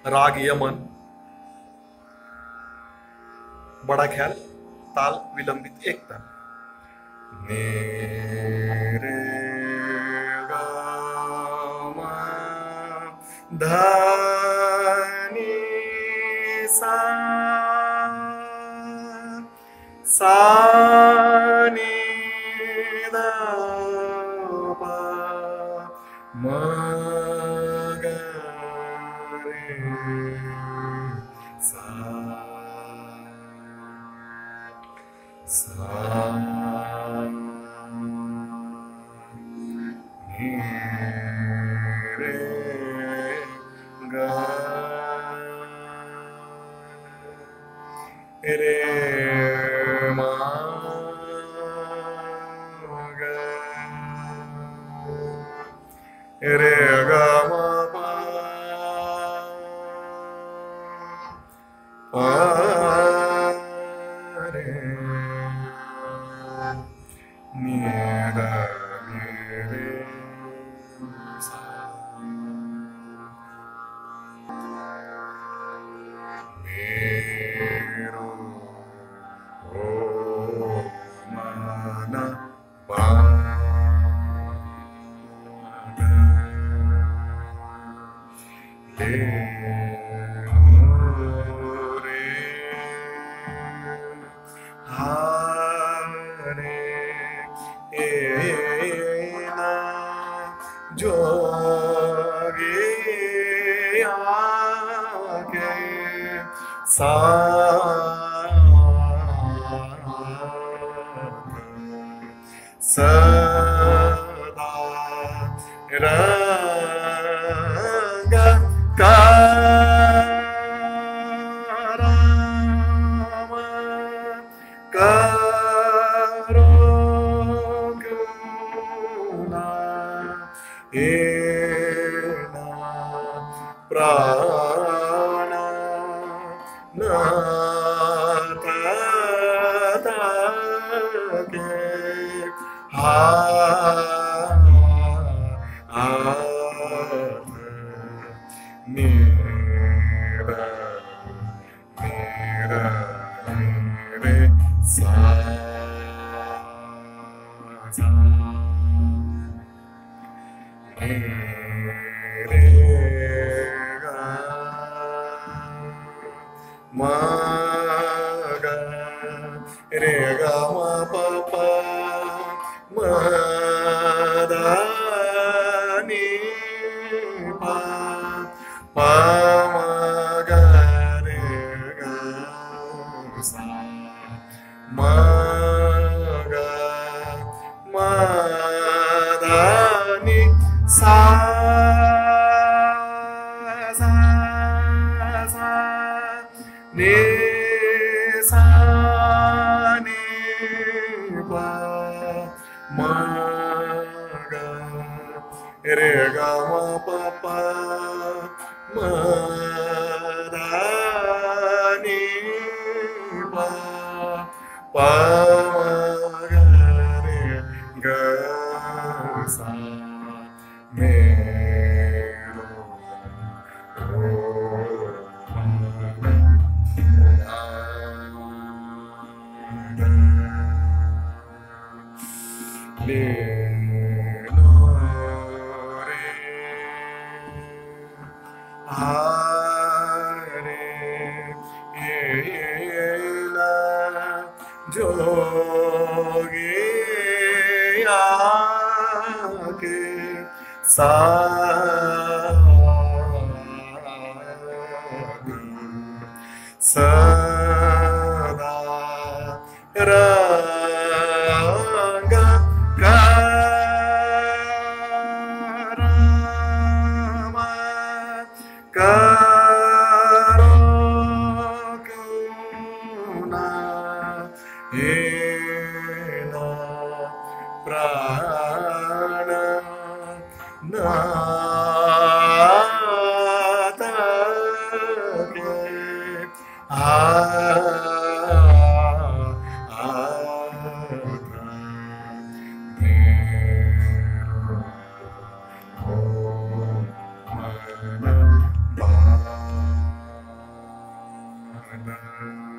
राग यमन, बड़ा ख्याल, ताल विलंबित एक ताल। ने रे गा मा धा नी सा सा नी दा पा मा गा रे सा सा नी रे गा रे मा गा रे गा मा पा पा रे नी गा नी रे सा। मेरो ओ मन ले रे हारे ए ना जोगे आके सा सदा रंग कराम करो गुना एना प्राण नाथ के हा मेरा मेरा मेरे सा सा मेरे गा मा गा रे गा मा पा पा मा दा नी पा पा मा गा रे गा सा मा गा मा दा नी सा सा सा ने सा ने पा मा गा रे गा मा पा पा मा दा नी पा पा मा गा रे गा सा मेरो ओ मन ले लो रे हारे एला जोगे आके सा सदा रंग कराम करो गुना एना प्राण नाथ के मेरो मन ना